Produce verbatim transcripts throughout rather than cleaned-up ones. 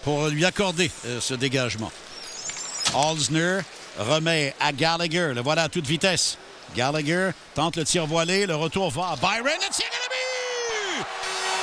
pour lui accorder euh, ce dégagement. Holzner remet à Gallagher. Le voilà à toute vitesse. Gallagher tente le tir voilé. Le retour va à Byron. Le tir à la but!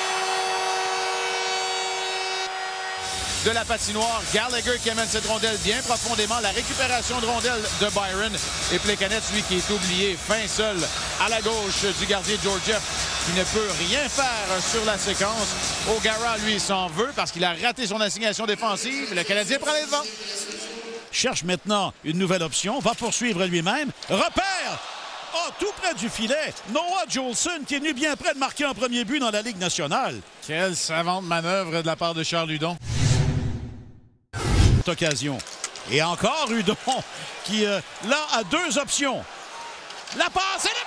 De la patinoire, Gallagher qui amène cette rondelle bien profondément. La récupération de rondelle de Byron. Et Plekanec, lui, qui est oublié, fin seul à la gauche du gardien Georgiev, qui ne peut rien faire sur la séquence. O'Gara, lui, s'en veut parce qu'il a raté son assignation défensive. Le Canadien prend les devants. Cherche maintenant une nouvelle option. Va poursuivre lui-même. Repère! Oh, tout près du filet. Noah Juulsen qui est venu bien près de marquer un premier but dans la Ligue nationale. Quelle savante manœuvre de la part de Charles Hudon. Cette occasion. Et encore Hudon qui, euh, là, a deux options. La passe et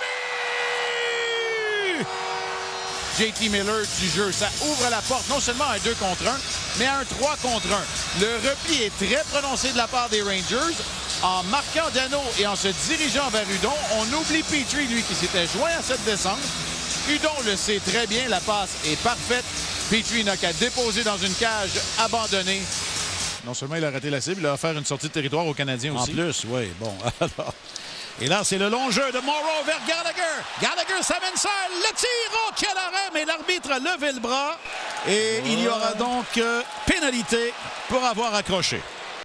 le but! J T Miller du jeu. Ça ouvre la porte non seulement à un deux contre un, mais à un trois contre un. Le repli est très prononcé de la part des Rangers. En marquant Danault et en se dirigeant vers Hudon, on oublie Petrie, lui, qui s'était joint à cette descente. Hudon le sait très bien, la passe est parfaite. Petrie n'a qu'à déposer dans une cage abandonnée. Non seulement il a raté la cible, il a offert une sortie de territoire aux Canadiens aussi. En plus, oui. Bon, alors... Et là, c'est le long jeu de Morrow vers Gallagher. Gallagher s'amène ça, le tir, oh, quel arrêt, mais l'arbitre a levé le bras. Et il y aura donc euh, pénalité pour avoir accroché.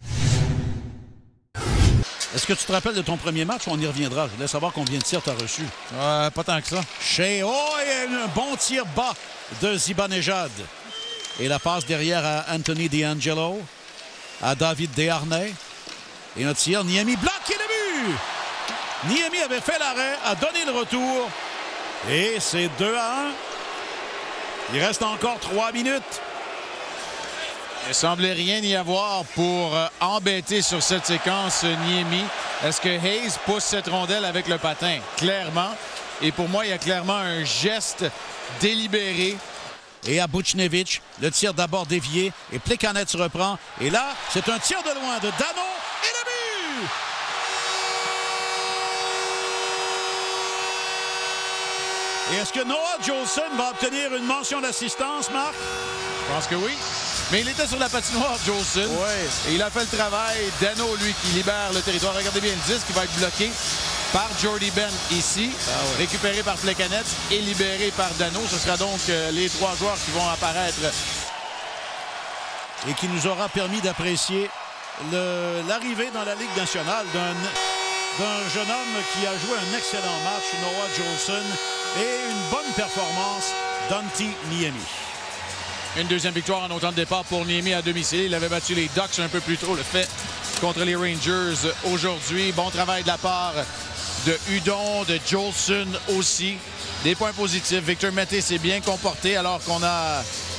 Est-ce que tu te rappelles de ton premier match? On y reviendra. Je voulais savoir combien de tirs tu as reçu. Euh, pas tant que ça. Chez oh, et un bon tir bas de Zibanejad. Et la passe derrière à Anthony DeAngelo, à David Desharnais. Et un tir, Niemi bloque et le but! Niemi avait fait l'arrêt, a donné le retour. Et c'est deux à un. Il reste encore trois minutes. Il ne semblait rien y avoir pour euh, embêter sur cette séquence Niemi. Est-ce que Hayes pousse cette rondelle avec le patin? Clairement. Et pour moi, il y a clairement un geste délibéré. Et à Buchnevich, le tir d'abord dévié. Et Plekanec se reprend. Et là, c'est un tir de loin de Danault. Et le but! Et est-ce que Noah Juulsen va obtenir une mention d'assistance, Marc? Je pense que oui. Mais il était sur la patinoire, Juulsen. Oui. Et il a fait le travail. Danault, lui, qui libère le territoire. Regardez bien le disque qui va être bloqué par Jordie Benn ici. Ah oui. Récupéré par Plekanec et libéré par Danault. Ce sera donc euh, les trois joueurs qui vont apparaître. Et qui nous aura permis d'apprécier l'arrivée dans la Ligue nationale d'un d'un jeune homme qui a joué un excellent match, Noah Juulsen, et une bonne performance d'Antti Niemi. Une deuxième victoire en autant de départ pour Niemi à domicile. Il avait battu les Ducks un peu plus tôt, le fait contre les Rangers aujourd'hui. Bon travail de la part de Hudon, de Juulsen aussi. Des points positifs. Victor Mété s'est bien comporté alors qu'on a